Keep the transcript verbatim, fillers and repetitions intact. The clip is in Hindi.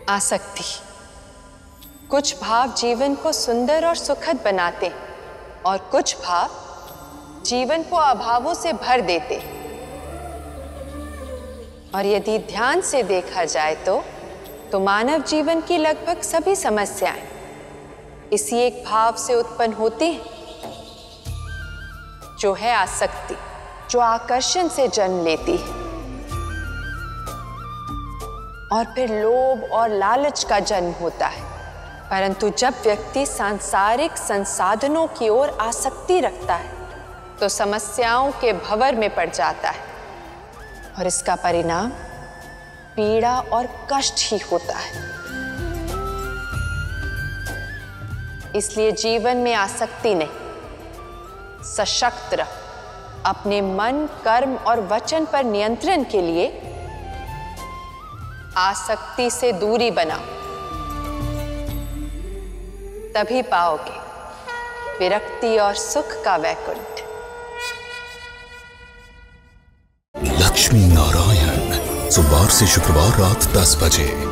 आसक्ति। कुछ भाव जीवन को सुंदर और सुखद बनाते और कुछ भाव जीवन को अभावों से भर देते। और यदि ध्यान से देखा जाए तो तो मानव जीवन की लगभग सभी समस्याएं इसी एक भाव से उत्पन्न होती हैं, जो है आसक्ति, जो आकर्षण से जन्म लेती है और फिर लोभ और लालच का जन्म होता है। परंतु जब व्यक्ति सांसारिक संसाधनों की ओर आसक्ति रखता है तो समस्याओं के भंवर में पड़ जाता है और इसका परिणाम पीड़ा और कष्ट ही होता है। इसलिए जीवन में आसक्ति नहीं, सशक्त रह, अपने मन, कर्म और वचन पर नियंत्रण के लिए आसक्ति से दूरी बनाओ, तभी पाओगे विरक्ति और सुख का वैकुंठ। लक्ष्मी नारायण, सोमवार से शुक्रवार रात दस बजे।